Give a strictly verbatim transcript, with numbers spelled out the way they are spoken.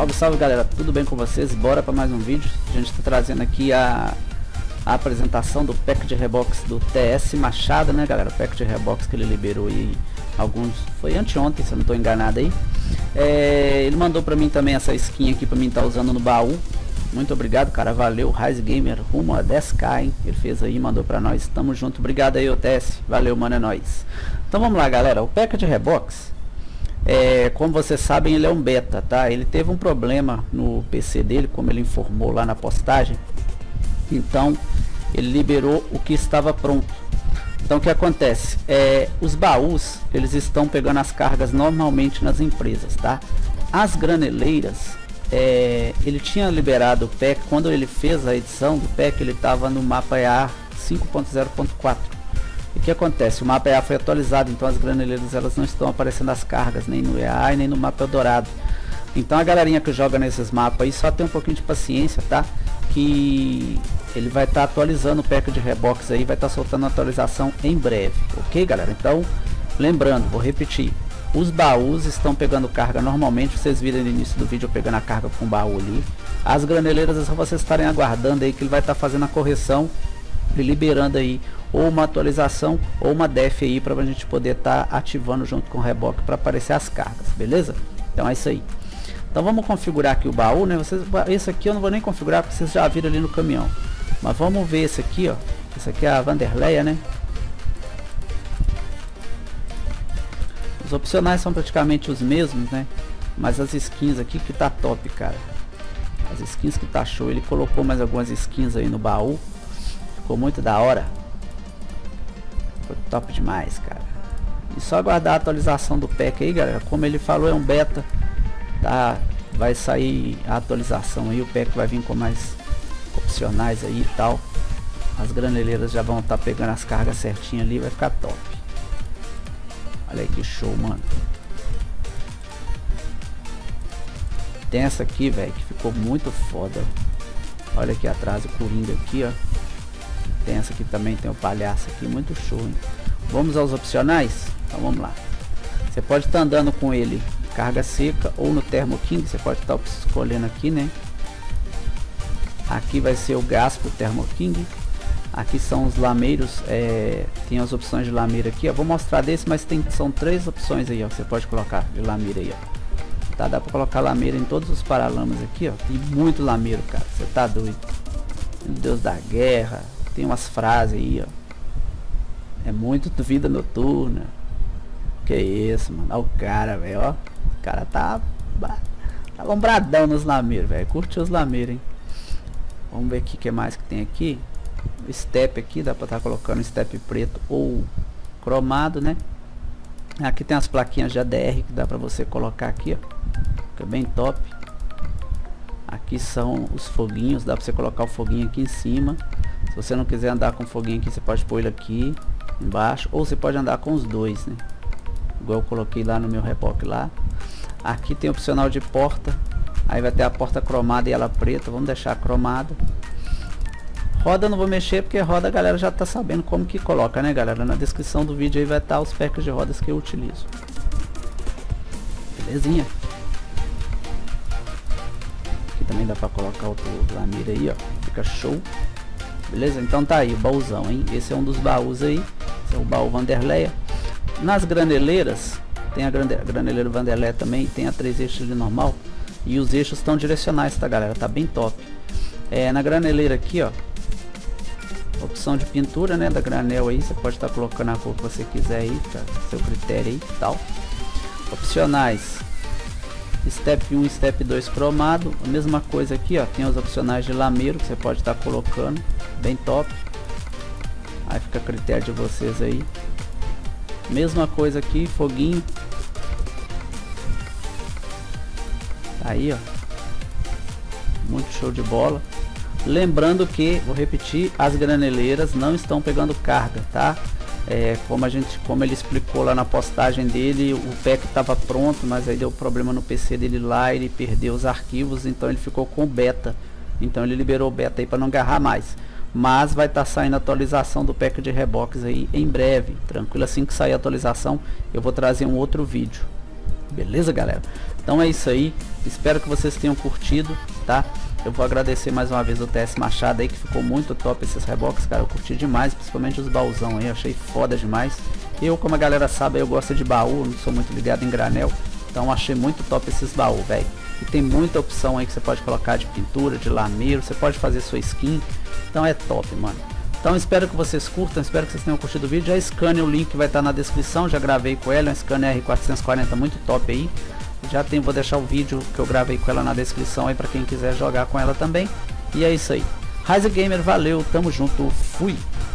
Salve, salve galera, tudo bem com vocês? Bora para mais um vídeo. A gente está trazendo aqui a, a apresentação do pack de rebox do T S Machado, né galera? O pack de rebox que ele liberou aí, alguns, foi anteontem, se eu não estou enganado aí. É, ele mandou para mim também essa skin aqui para mim estar tá usando no baú. Muito obrigado, cara, valeu. Rise Gamer rumo a dez K, hein? Ele fez aí, mandou para nós, tamo junto. Obrigado aí, o T S, valeu, mano, é nóis. Então vamos lá galera, o pack de rebox, É, como vocês sabem, ele é um beta, tá? Ele teve um problema no P C dele, como ele informou lá na postagem. Então ele liberou o que estava pronto. Então o que acontece? É, os baús, eles estão pegando as cargas normalmente nas empresas, tá? As graneleiras, é, ele tinha liberado o pack, quando ele fez a edição do pack, ele estava no mapa E A cinco ponto zero ponto quatro. E o que acontece? O mapa E A foi atualizado, então as graneleiras elas não estão aparecendo as cargas, nem no E A e nem no mapa Eldorado. Então a galerinha que joga nesses mapas aí só tem um pouquinho de paciência, tá? Que ele vai estar tá atualizando o pack de rebox aí, vai estar tá soltando a atualização em breve, ok galera? Então, lembrando, vou repetir, os baús estão pegando carga normalmente, vocês viram no início do vídeo eu pegando a carga com o baú ali. As graneleiras é só vocês estarem aguardando aí que ele vai estar tá fazendo a correção e liberando aí ou uma atualização ou uma def aí para a gente poder estar tá ativando junto com o reboque para aparecer as cargas, beleza? Então é isso aí. Então vamos configurar aqui o baú, né? Vocês, esse aqui eu não vou nem configurar porque vocês já viram ali no caminhão. Mas vamos ver esse aqui, ó. Esse aqui é a Vanderleia, né? Os opcionais são praticamente os mesmos, né? Mas as skins aqui que tá top, cara. As skins que tá show. Ele colocou mais algumas skins aí no baú. Ficou muito da hora. Ficou top demais, cara. E só aguardar a atualização do pack aí, galera. Como ele falou, é um beta. Tá? Vai sair a atualização aí. O pack vai vir com mais opcionais aí e tal. As graneleiras já vão estar tá pegando as cargas certinho ali. Vai ficar top. Olha aí que show, mano. Tem essa aqui, velho, que ficou muito foda. Olha aqui atrás o Coringa aqui, ó. Tem essa aqui também, tem o palhaço aqui, muito show, hein? Vamos aos opcionais? Então vamos lá. Você pode estar tá andando com ele carga seca ou no Thermo King, você pode estar tá escolhendo aqui, né? Aqui vai ser o gás pro Thermo King. Aqui são os lameiros, é, tem as opções de lameira aqui, ó. Vou mostrar desse, mas tem, são três opções aí, ó. Você pode colocar de lameira aí, ó. Tá, dá pra colocar lameira em todos os paralamas aqui, ó. Tem muito lameiro, cara, você tá doido. Deus da guerra. Tem umas frases aí, ó. É muito vida noturna. Que isso, mano. Olha o cara, velho, ó. O cara tá tá lombradão nos lameiros, velho. Curte os lameiros, hein. Vamos ver aqui o que mais que tem aqui. O step aqui, dá pra estar tá colocando step preto ou cromado, né. Aqui tem as plaquinhas de A D R que dá pra você colocar aqui, ó. Fica bem top. Aqui são os foguinhos, dá pra você colocar o foguinho aqui em cima. Se você não quiser andar com o foguinho aqui, você pode pôr ele aqui embaixo, ou você pode andar com os dois, né? Igual eu coloquei lá no meu reboque lá. Aqui tem opcional de porta, aí vai ter a porta cromada e ela preta, vamos deixar cromada. Roda eu não vou mexer porque roda a galera já tá sabendo como que coloca, né galera? Na descrição do vídeo aí vai estar os packs de rodas que eu utilizo. Belezinha? Aqui também dá pra colocar outro lameira aí, ó. Fica show. Beleza? Então tá aí o baúzão, hein? Esse é um dos baús aí. Esse é o baú Vanderleia. Nas graneleiras, tem a grande, graneleira Vanderleia também. Tem a três eixos de normal. E os eixos estão direcionais, tá galera? Tá bem top. É, na graneleira aqui, ó. Opção de pintura, né? Da granel aí. Você pode estar tá colocando a cor que você quiser aí. Tá? Seu critério aí e tal. Opcionais. Step um e Step dois cromado. A mesma coisa aqui, ó. Tem os opcionais de lameiro que você pode estar tá colocando. Bem top. Aí fica a critério de vocês aí. Mesma coisa aqui, foguinho. Aí, ó. Muito show de bola. Lembrando que, vou repetir, as graneleiras não estão pegando carga, tá? É, como a gente, como ele explicou lá na postagem dele, o pack estava pronto, mas aí deu problema no P C dele lá, ele perdeu os arquivos, então ele ficou com beta. Então ele liberou o beta aí para não agarrar mais. Mas vai estar tá saindo a atualização do pack de reboques aí em breve, tranquilo. Assim que sair a atualização, eu vou trazer um outro vídeo. Beleza, galera? Então é isso aí, espero que vocês tenham curtido, tá? Eu vou agradecer mais uma vez o T S Machado aí, que ficou muito top esses reboques, cara. Eu curti demais, principalmente os baúzão aí, eu achei foda demais. Eu, como a galera sabe, eu gosto de baú, não sou muito ligado em granel, então achei muito top esses baús, velho. E tem muita opção aí que você pode colocar de pintura, de lameiro, você pode fazer sua skin, então é top, mano. Então espero que vocês curtam, espero que vocês tenham curtido o vídeo. Já escane o link que vai estar na descrição, já gravei com ela, um scanner R quatrocentos e quarenta muito top aí. Já tem, vou deixar o vídeo que eu gravei com ela na descrição aí para quem quiser jogar com ela também. E é isso aí. Rise Gamer, valeu, tamo junto, fui!